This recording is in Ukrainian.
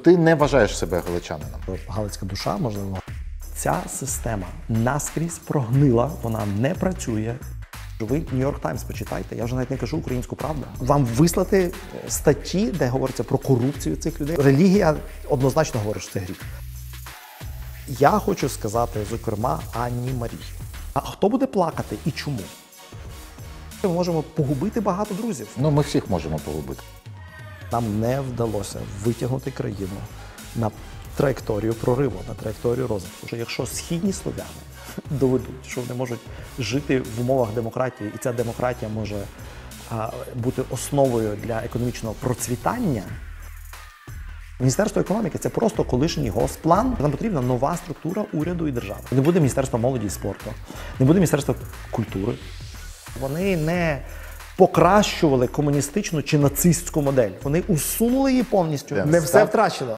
Ти не вважаєш себе галичанином. Галицька душа, можливо. Ця система наскрізь прогнила, вона не працює. Ви Нью-Йорк Таймс почитайте, я вже навіть не кажу українську правду. Вам вислати статті, де говориться про корупцію цих людей. Релігія однозначно говорить, що це гріх. Я хочу сказати, зокрема, Анні Марії. А хто буде плакати і чому? Ми можемо погубити багато друзів. Ну, ми всіх можемо погубити. Нам не вдалося витягнути країну на траєкторію прориву, на траєкторію розвитку. Що якщо східні слов'яни доведуть, що вони можуть жити в умовах демократії, і ця демократія може бути основою для економічного процвітання, Міністерство економіки – це просто колишній госплан. Нам потрібна нова структура уряду і держави. Не буде Міністерства молоді і спорту, не буде Міністерства культури. Вони не покращували комуністичну чи нацистську модель. Вони усунули її повністю. Не все втрачено.